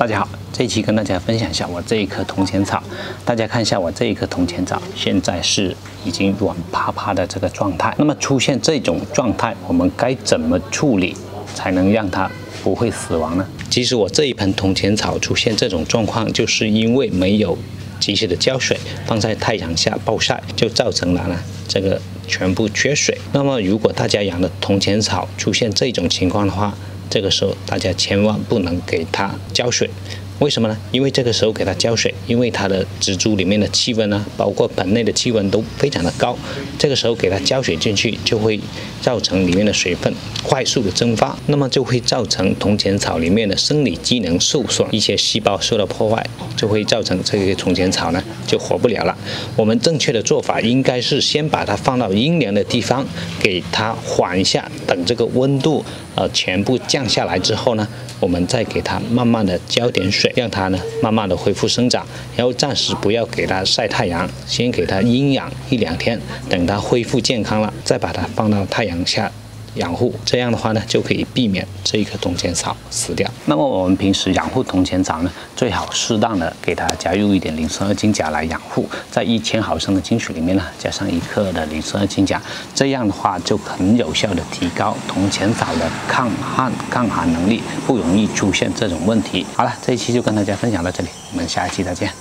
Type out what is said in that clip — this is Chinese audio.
大家好，这一期跟大家分享一下我这一棵铜钱草。大家看一下我这一棵铜钱草，现在是已经软趴趴的这个状态。那么出现这种状态，我们该怎么处理才能让它不会死亡呢？其实我这一盆铜钱草出现这种状况，就是因为没有及时的浇水，放在太阳下暴晒，就造成了呢这个全部缺水。那么如果大家养的铜钱草出现这种情况的话，这个时候大家千万不能给它浇水。为什么呢？因为这个时候给它浇水，因为它的植株里面的气温呢，包括盆内的气温都非常的高。这个时候给它浇水进去，就会造成里面的水分快速的蒸发，那么就会造成铜钱草里面的生理机能受损，一些细胞受到破坏，就会造成这个铜钱草呢就活不了了。我们正确的做法应该是先把它放到阴凉的地方，给它缓一下，等这个温度全部降下来之后呢，我们再给它慢慢的浇点水，让它呢慢慢的恢复生长，然后暂时不要给它晒太阳，先给它阴养1-2天，等它恢复健康了，再把它放到太阳下养护，这样的话呢，就可以避免这一棵铜钱草死掉。那么我们平时养护铜钱草呢，最好适当的给它加入一点磷酸二氢钾来养护，在1000毫升的净水里面呢，加上1克的磷酸二氢钾，这样的话就很有效的提高铜钱草的抗旱抗寒能力，不容易出现这种问题。好了，这一期就跟大家分享到这里，我们下一期再见。